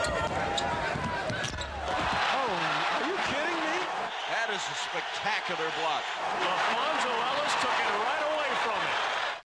Oh, are you kidding me? That is a spectacular block.